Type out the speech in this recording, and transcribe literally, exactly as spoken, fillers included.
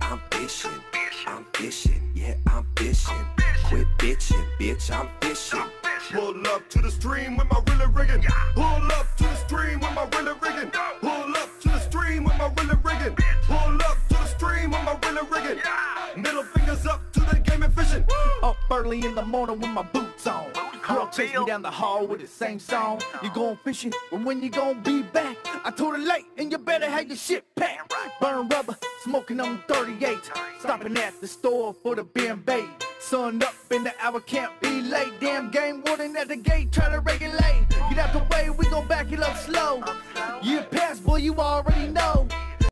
I'm fishing, I'm fishing, yeah, I'm fishing. Quit bitching, bitch, I'm fishing. Pull up to the stream with my really rigging. Pull up to the stream with my really rigging. Pull up to the stream with my really rigging. Pull up to the stream with my really rigging. Middle fingers up to the game and fishing. Up early in the morning with my boots on. Girl chase me down the hall with the same song. You going fishing, but when you gon' be back? I told her late, and you better have your shit packed. Burn rubber, smoking on thirty-eight. Stopping at the store for the beer bait. Sun up in the hour, can't be late. Damn game warden at the gate, try to regulate. Get out the way, we gon' back it up slow. Year past, boy, you already know.